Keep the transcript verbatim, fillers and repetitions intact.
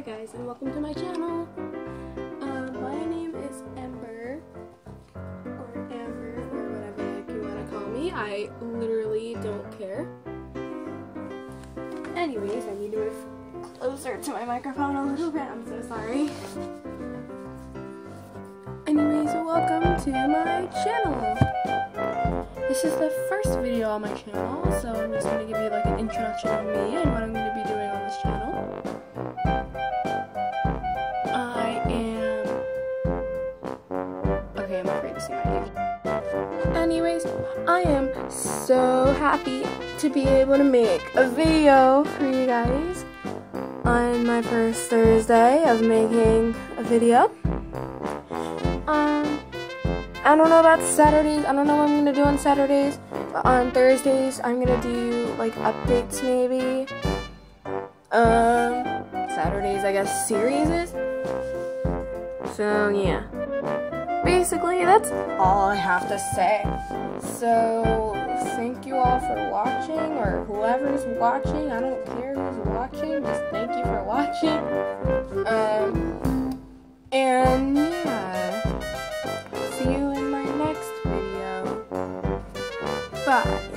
guys, and welcome to my channel. Um, my name is Ember, or Amber, or whatever you want to call me. I literally don't care. Anyways, I need to move closer to my microphone a little bit. I'm so sorry. Anyways, welcome to my channel. This is the first video on my channel, so I'm just going to give you like an introduction of me and what I'm going to be doing on this channel. I am... Okay, I'm afraid to say my name. Anyways, I am so happy to be able to make a video for you guys on my first Thursday of making a video. Um... I don't know about Saturdays. I don't know what I'm gonna do on Saturdays. But on Thursdays, I'm gonna do like updates maybe. Um, Saturdays, I guess series is. So yeah. Basically, that's all I have to say. So thank you all for watching, or whoever's watching. I don't care who's watching. Just thank you for watching. Um, and yeah. See you in my next video. Bye.